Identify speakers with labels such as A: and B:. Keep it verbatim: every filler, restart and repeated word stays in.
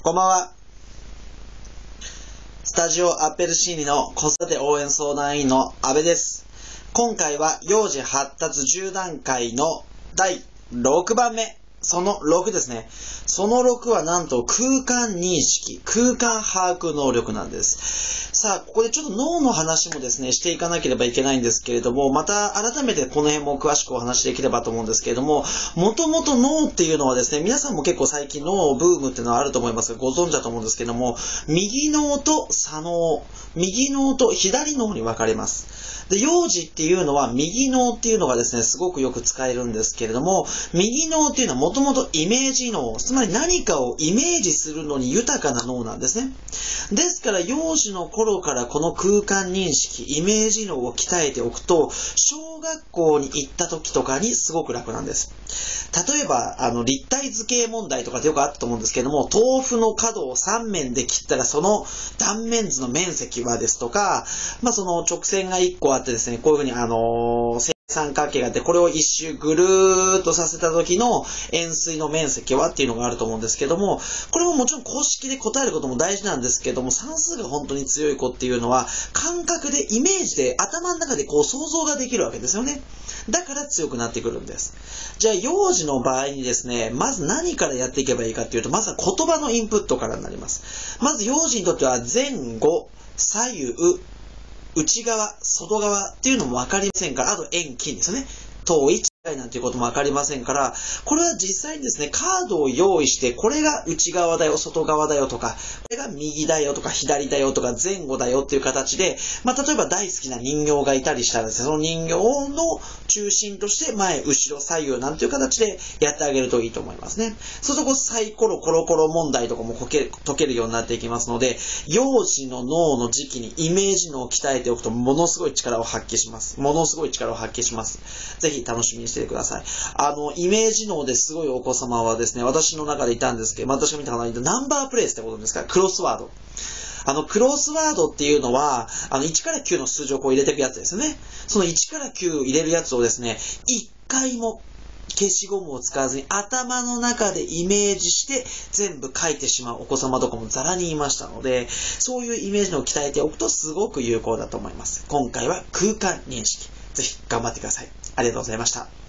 A: こんばんは。スタジオアッペルシーニの子育て応援相談員の阿部です。今回は幼児発達じゅう段階のだいろくばんめ。そのろくですね。そのろくはなんと空間認識、空間把握能力なんです。さあ、ここでちょっと脳の話もですね、していかなければいけないんですけれども、また改めてこの辺も詳しくお話しできればと思うんですけれども、もともと脳っていうのはですね、皆さんも結構最近脳ブームっていうのはあると思いますが、ご存知だと思うんですけれども、右脳と左脳、右脳と左脳に分かれます。で、幼児っていうのは右脳っていうのがですね、すごくよく使えるんですけれども、右脳っていうのはもともとイメージ脳、つまり何かをイメージするのに豊かな脳なんですね。ですから幼児の頃からこの空間認識、イメージ脳を鍛えておくと、小学校に行った時とかにすごく楽なんです。例えば、あの、立体図形問題とかってよくあったと思うんですけれども、豆腐の角をさん面で切ったらその断面図の面積はですとか、まあその直線がいっこあってですね、こういうふうにあのー、三角形があって、これを一周ぐるーっとさせた時の円錐の面積はっていうのがあると思うんですけども、これももちろん公式で答えることも大事なんですけども、算数が本当に強い子っていうのは、感覚でイメージで頭の中でこう想像ができるわけですよね。だから強くなってくるんです。じゃあ幼児の場合にですね、まず何からやっていけばいいかっていうと、まずは言葉のインプットからになります。まず幼児にとっては前後、左右、内側、外側っていうのも分かりませんから、あと遠近ですよね。遠い、近いなんていうことも分かりませんから、これは実際にですね、カードを用意して、これが内側だよ、外側だよとか、これが右だよとか、左だよとか、前後だよっていう形で、まあ、例えば大好きな人形がいたりしたらですね、その人形の中心として前、後ろ、左右なんていう形でやってあげるといいと思いますね。そうするとサイコロコロコロ問題とかも解け、解けるようになっていきますので、幼児の脳の時期にイメージ脳を鍛えておくとものすごい力を発揮します。ものすごい力を発揮します。ぜひ楽しみにしててください。あの、イメージ脳ですごいお子様はですね、私の中でいたんですけど、私が見たかな、ナンバープレイスってことですか、クロスワード。あの、クロスワードっていうのは、あの、いちからきゅうの数字をこう入れていくやつですね。そのいちからきゅう入れるやつをですね、いっかいも消しゴムを使わずに頭の中でイメージして全部書いてしまうお子様とかもザラにいましたので、そういうイメージのを鍛えておくとすごく有効だと思います。今回は空間認識。ぜひ頑張ってください。ありがとうございました。